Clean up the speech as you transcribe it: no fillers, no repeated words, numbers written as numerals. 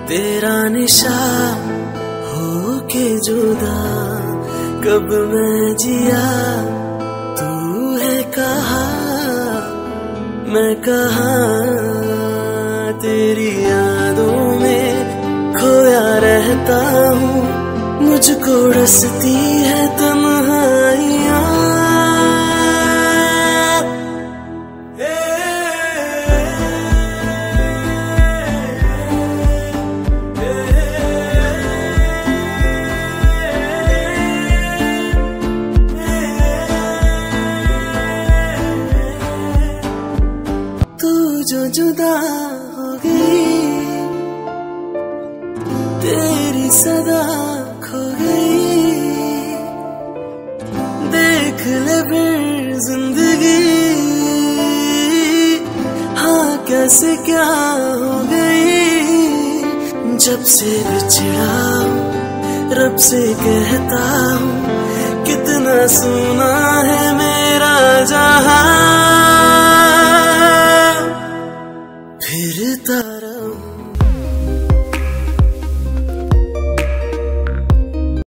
तेरा निशा हो के जुदा कब मैं जिया, तू है कहाँ मैं कहाँ, तेरी यादों में खोया रहता हूँ, मुझको रसती है तन्हाइयाँ। जो जुदा हो गई, तेरी सदा खो गई, देख ले फिर जिंदगी हाँ कैसे क्या हो गई। जब से बिछड़ा हूँ रब से कहता हूँ, कितना सुना